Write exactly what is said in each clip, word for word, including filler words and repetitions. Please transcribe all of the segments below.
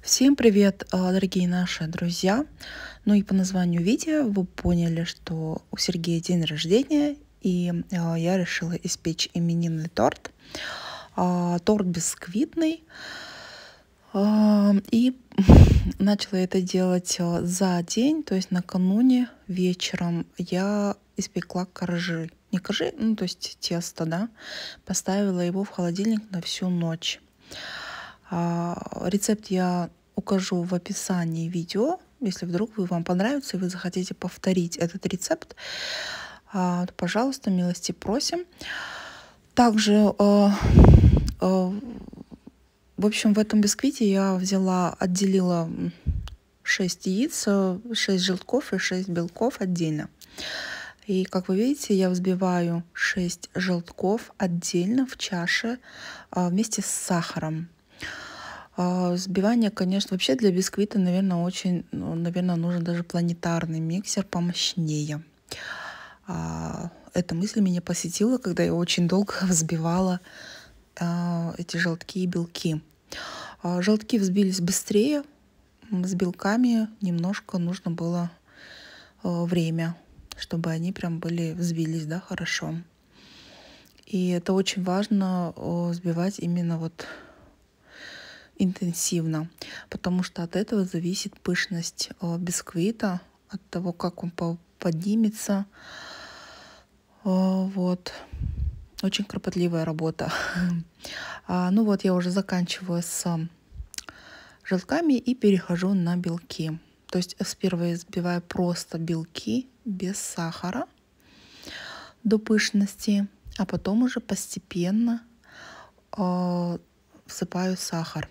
Всем привет, а, дорогие наши друзья! Ну и по названию видео вы поняли, что у Сергея день рождения, и а, я решила испечь именинный торт. А, торт бисквитный. А, и начала это делать а, за день, то есть накануне вечером я испекла коржи. Не коржи, ну то есть тесто, да. Поставила его в холодильник на всю ночь. А, Рецепт я укажу в описании видео. Если вдруг вы, вам понравится и вы захотите повторить этот рецепт, а, то, пожалуйста, милости просим. Также, а, а, в общем, в этом бисквите я взяла, отделила шесть яиц, шесть желтков и шесть белков отдельно. И, как вы видите, я взбиваю шесть желтков отдельно в чаше а, вместе с сахаром. А, Взбивание, конечно, вообще для бисквита, наверное, очень, ну, наверное, нужен даже планетарный миксер помощнее. А, Эта мысль меня посетила, когда я очень долго взбивала а, эти желтки и белки. А, Желтки взбились быстрее, м, с белками немножко нужно было а, время, чтобы они прям были, взбились, да, хорошо. И это очень важно а, взбивать именно вот интенсивно, потому что от этого зависит пышность э, бисквита, от того, как он по- поднимется. Э, Вот. Очень кропотливая работа. А, Ну вот, я уже заканчиваю с а, желтками и перехожу на белки. То есть сперва я взбиваю просто белки без сахара до пышности, а потом уже постепенно э, всыпаю сахар.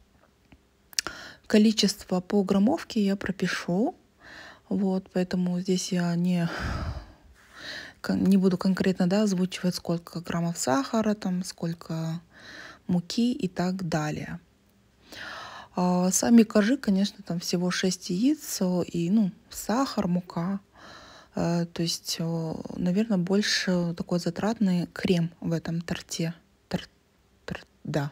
Количество по граммовке я пропишу. Вот, поэтому здесь я не, не буду конкретно, да, озвучивать, сколько граммов сахара, там, сколько муки и так далее. А сами коржи, конечно, там всего шесть яиц и, ну, сахар, мука. А, то есть, наверное, больше такой затратный крем в этом торте. Тор, тор, да.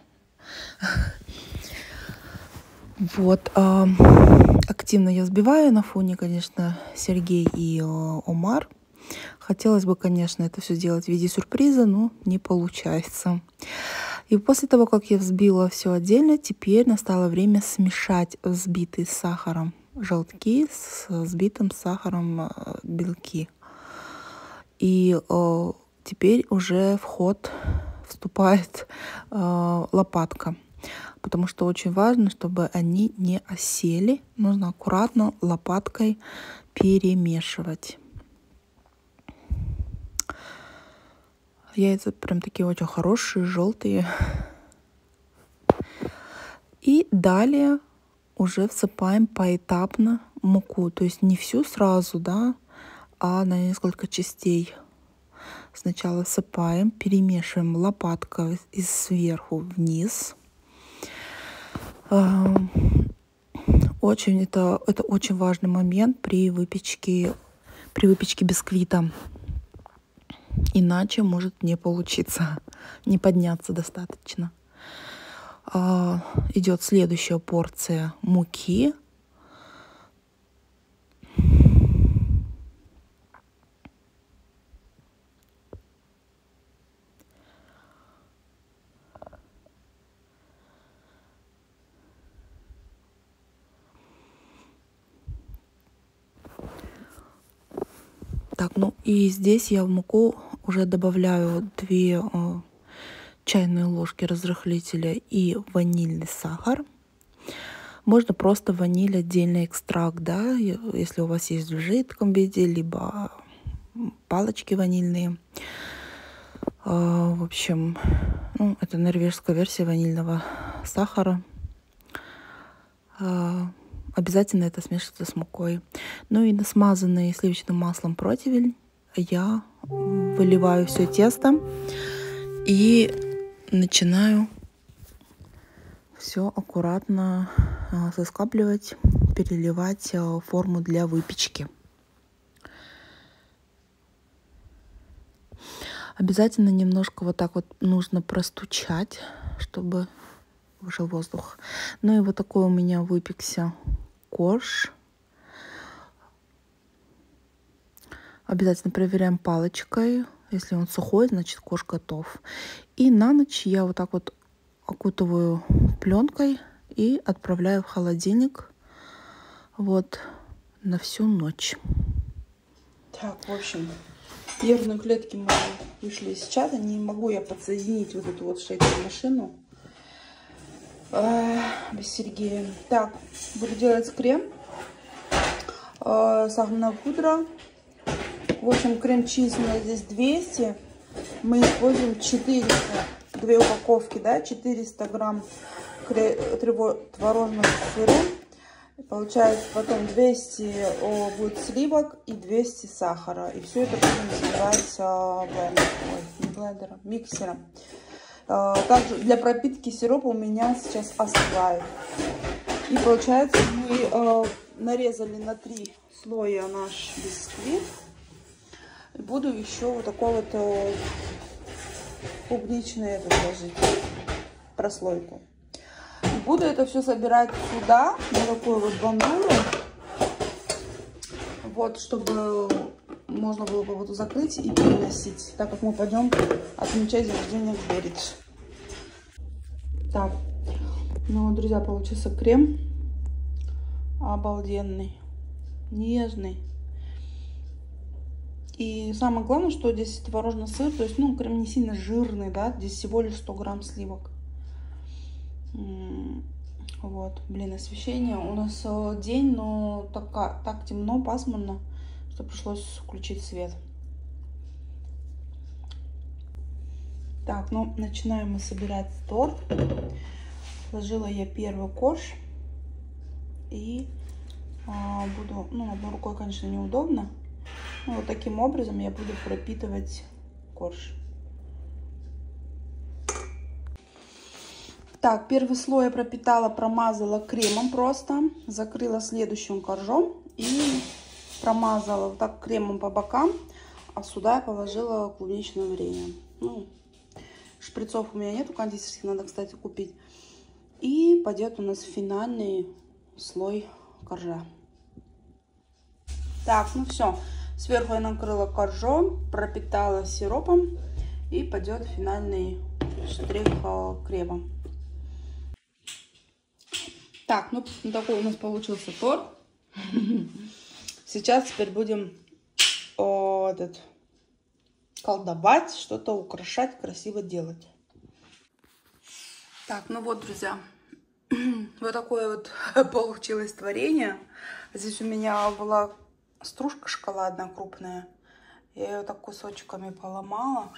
Вот. А, активно я взбиваю на фоне, конечно, Сергей и а, Омар. Хотелось бы, конечно, это все сделать в виде сюрприза, но не получается. И после того, как я взбила все отдельно, теперь настало время смешать взбитые с сахаром желтки с взбитым сахаром а, белки. И э, теперь уже в ход вступает э, лопатка, потому что очень важно, чтобы они не осели. Нужно аккуратно лопаткой перемешивать. Яйца прям такие очень хорошие, желтые. И далее уже всыпаем поэтапно муку, то есть не всю сразу, да, а на несколько частей. Сначала всыпаем, перемешиваем лопаткой из сверху вниз. Очень это, это очень важный момент при выпечке, при выпечке бисквита. Иначе может не получиться, не подняться достаточно. А, идет следующая порция муки. Так, ну и здесь я в муку уже добавляю две э, чайные ложки разрыхлителя и ванильный сахар. Можно просто ваниль, отдельный экстракт, да, если у вас есть в жидком виде, либо палочки ванильные. Э, в общем, ну, это норвежская версия ванильного сахара. Э, Обязательно это смешивается с мукой. Ну и на смазанный сливочным маслом противень я выливаю все тесто и начинаю все аккуратно а, соскабливать, переливать а, форму для выпечки. Обязательно немножко вот так вот нужно простучать, чтобы вышел воздух. Ну и вот такой у меня выпекся корж. Обязательно проверяем палочкой. Если он сухой, значит корж готов. И на ночь я вот так вот окутываю пленкой и отправляю в холодильник вот на всю ночь. Так, в общем, нервные клетки мои вышли из чата. Не могу я подсоединить вот эту вот шейкерную машину э, без Сергея. Так, буду делать крем. Э, сахарная пудра. В общем, крем-чиз у нас здесь двести. Мы используем четыреста, две упаковки, да, четыреста грамм творожного сыра. Получается потом двести о, будет сливок и двести сахара. И все это будем взбивать блендером, ой, не блендером, миксером. А, также для пропитки сиропа у меня сейчас остывает. И получается мы а, нарезали на три слоя наш бисквит. И буду еще вот такой вот а, клубничный этот ложить, прослойку. Буду это все собирать сюда, на такую вот бандуру, вот, чтобы можно было бы вот закрыть и переносить, так как мы пойдем отмечать день рождения в Беридж. Так, ну, друзья, получился крем обалденный, нежный. И самое главное, что здесь творожный сыр, то есть, ну, крем не сильно жирный, да, здесь всего лишь сто грамм сливок. Вот, блин, освещение. У нас день, но так, так темно, пасмурно, что пришлось включить свет. Так, ну, начинаем мы собирать торт. Сложила я первый корж. И а, буду, ну, одной рукой, конечно, неудобно. Но вот таким образом я буду пропитывать корж. Так, первый слой я пропитала, промазала кремом просто, закрыла следующим коржом и промазала вот так кремом по бокам, а сюда я положила клубничное варенье. Ну, шприцов у меня нету кондитерских, надо, кстати, купить. И пойдет у нас финальный слой коржа. Так, ну все, сверху я накрыла коржом, пропитала сиропом и пойдет финальный штрих крема. Так, ну такой у нас получился торт. Сейчас теперь будем о, этот, колдовать, что-то украшать, красиво делать. Так, ну вот, друзья, вот такое вот получилось творение. Здесь у меня была стружка шоколадная крупная. Я ее так кусочками поломала.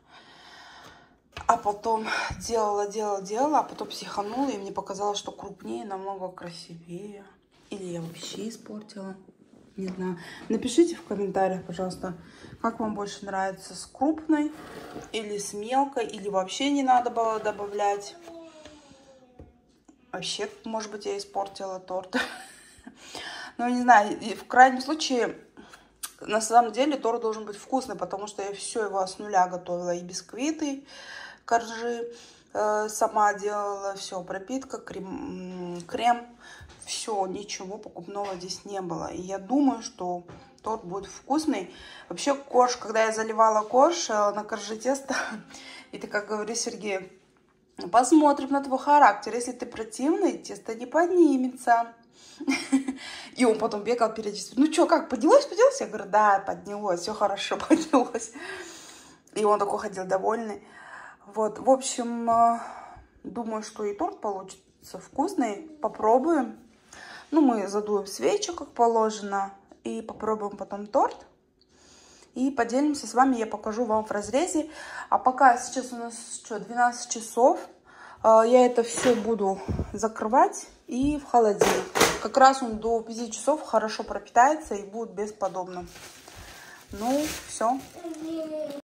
А потом делала, делала, делала, а потом психанула, и мне показалось, что крупнее намного красивее. Или я вообще испортила. Не знаю. Напишите в комментариях, пожалуйста, как вам больше нравится, с крупной или с мелкой, или вообще не надо было добавлять. Вообще, может быть, я испортила торт. Ну, не знаю, в крайнем случае, на самом деле, торт должен быть вкусный, потому что я все его с нуля готовила. И бисквиты, коржи э, сама делала, все, пропитка, крем, крем, все, ничего покупного здесь не было. И я думаю, что торт будет вкусный. Вообще корж, когда я заливала корж э, на корже тесто, и ты, как говоришь, Сергей, посмотрим на твой характер. Если ты противный, тесто не поднимется. И он потом бегал периодически. Ну что, как, поднялось, поднялось? Я говорю, да, поднялось, все хорошо, поднялось. И он такой ходил довольный. Вот, в общем, думаю, что и торт получится вкусный. Попробуем. Ну, мы задуем свечу, как положено. И попробуем потом торт. И поделимся с вами, я покажу вам в разрезе. А пока сейчас у нас что, двенадцать часов. Я это все буду закрывать и в холодильник. Как раз он до пяти часов хорошо пропитается и будет бесподобно. Ну, все.